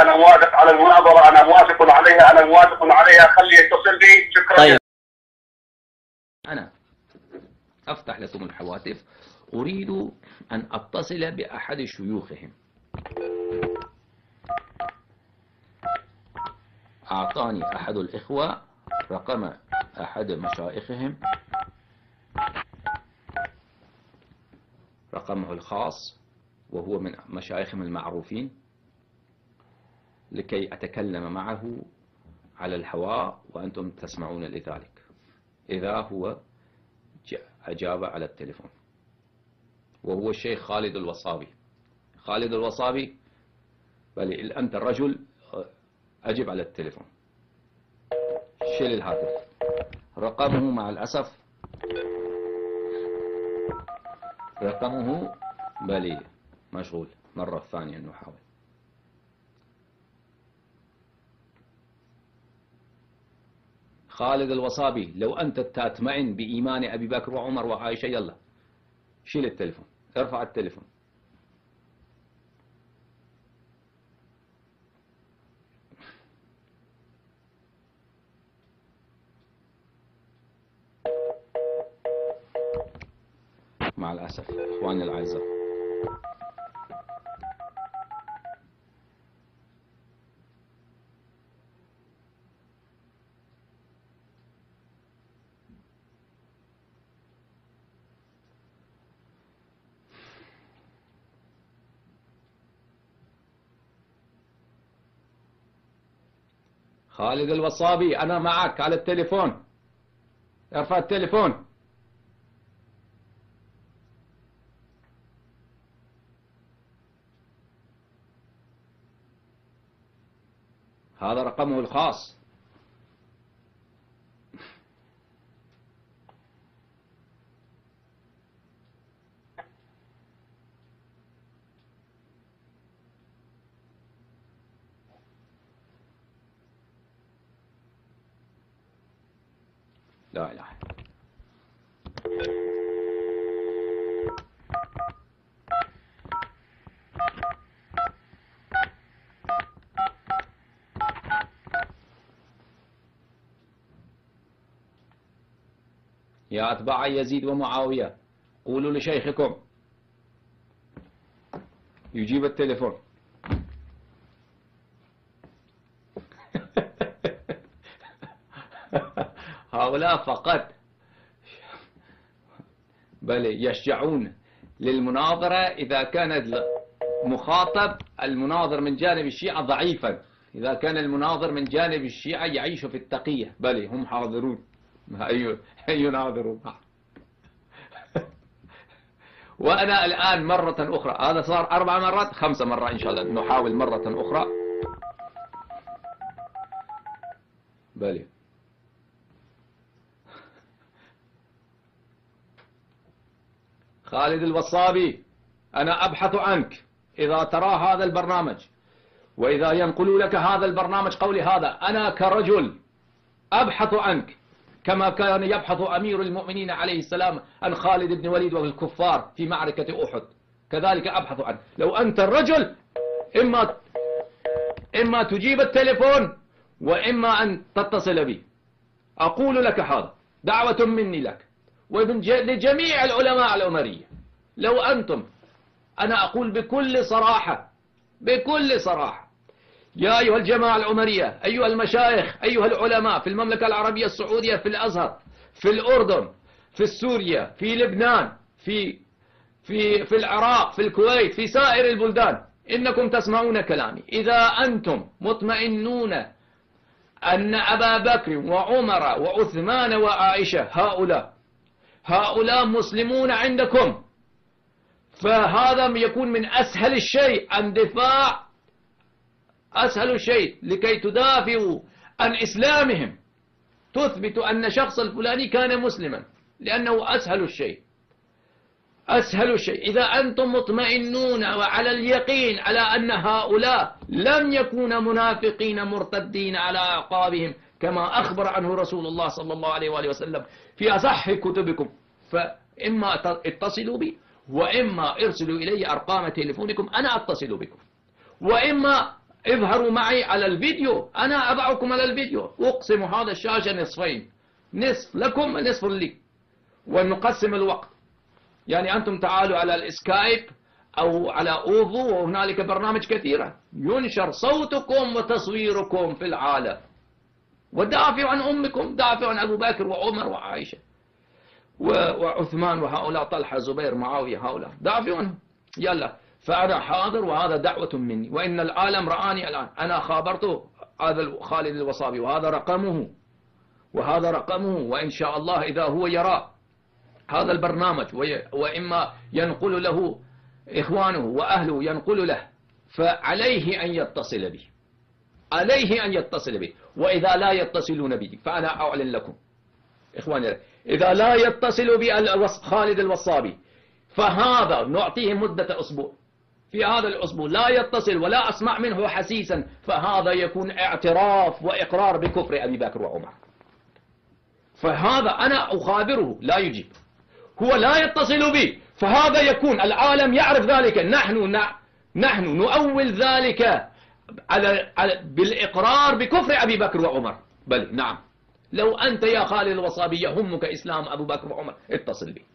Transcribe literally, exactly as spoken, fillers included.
انا موافق على المناظره، انا موافق عليها، انا موافق عليها، خليه يتصل بي. شكرا. طيب انا افتح لكم الهواتف، اريد ان اتصل باحد شيوخهم. اعطاني احد الاخوه رقم احد مشايخهم، رقمه الخاص، وهو من مشايخهم المعروفين، لكي أتكلم معه على الهواء وأنتم تسمعون لذلك. إذا هو أجاب على التليفون، وهو الشيخ خالد الوصابي. خالد الوصابي، بل أنت الرجل، أجب على التليفون. شيل الهاتف. رقمه مع الأسف رقمه بلي مشغول. مرة ثانية نحاول. خالد الوصابي، لو أنت تطمئن بإيمان أبي بكر وعمر وعائشة، يلا شيل التليفون، ارفع التليفون. مع الأسف إخواني الأعزاء، خالد الوصابي أنا معك على التليفون، ارفع التليفون. هذا رقمه الخاص. لا إله. يا أتباع يزيد ومعاوية، قولوا لشيخكم يجيب التليفون. هؤلاء فقط بل يشجعون للمناظرة إذا كان المخاطب المناظر من جانب الشيعة ضعيفا. إذا كان المناظر من جانب الشيعة يعيش في التقية، بل هم حاضرون يناظرون. وأنا الآن مرة أخرى، هذا صار أربع مرات، خمسة مرات إن شاء الله، نحاول مرة أخرى. بلي خالد الوصابي، أنا أبحث عنك. إذا ترى هذا البرنامج وإذا ينقلوا لك هذا البرنامج قولي هذا، أنا كرجل أبحث عنك كما كان يبحث أمير المؤمنين عليه السلام عن خالد بن وليد والكفار في معركة أحد، كذلك أبحث عنك. لو أنت الرجل، إما إما تجيب التليفون وإما أن تتصل بي. أقول لك هذا دعوة مني لك ولجميع العلماء العمرية. لو أنتم، أنا أقول بكل صراحة بكل صراحة يا أيها الجماعة العمرية، أيها المشايخ، أيها العلماء في المملكة العربية السعودية، في الأزهر، في الأردن، في سوريا، في لبنان، في في في العراق، في الكويت، في سائر البلدان، إنكم تسمعون كلامي. إذا أنتم مطمئنون أن أبا بكر وعمر وعثمان وعائشة هؤلاء هؤلاء مسلمون عندكم، فهذا يكون من أسهل الشيء عن دفاع أسهل الشيء لكي تدافعوا عن إسلامهم، تثبت أن شخص الفلاني كان مسلما، لأنه أسهل الشيء أسهل الشيء. إذا أنتم مطمئنون وعلى اليقين على أن هؤلاء لم يكونوا منافقين مرتدين على أعقابهم كما أخبر عنه رسول الله صلى الله عليه وآله وسلم في أصح كتبكم، فإما اتصلوا بي وإما ارسلوا إلي أرقام تليفونكم أنا أتصل بكم، وإما اظهروا معي على الفيديو، أنا أضعكم على الفيديو، أقسم هذا الشاشة نصفين، نصف لكم ونصف لي، ونقسم الوقت. يعني أنتم تعالوا على الإسكايب أو على أوفو، وهنالك برنامج كثيرة ينشر صوتكم وتصويركم في العالم، ودافعوا عن أمكم، دافعوا عن أبو بكر وعمر وعائشة وعثمان وهؤلاء، طلحة زبير معاوية، هؤلاء دافعوا عنهم. يلا، فأنا حاضر، وهذا دعوة مني، وإن العالم رآني الآن. أنا خابرته هذا خالد الوصابي، وهذا رقمه وهذا رقمه، وإن شاء الله إذا هو يرى هذا البرنامج وإما ينقل له إخوانه وأهله ينقل له، فعليه أن يتصل بي، عليه أن يتصل بي. وإذا لا يتصلون بي فأنا أعلن لكم إخواني، إذا لا يتصل بي خالد الوصابي فهذا نعطيه مدة أسبوع، في هذا الأسبوع لا يتصل ولا أسمع منه حسيسا، فهذا يكون اعتراف وإقرار بكفر أبي بكر وعمر. فهذا أنا أخابره لا يجيب، هو لا يتصل بي، فهذا يكون العالم يعرف ذلك. نحن نحن نؤول ذلك على بالإقرار بكفر أبي بكر وعمر. بل نعم، لو أنت يا خالد الوصابي يهمك إسلام أبو بكر وعمر اتصل بي.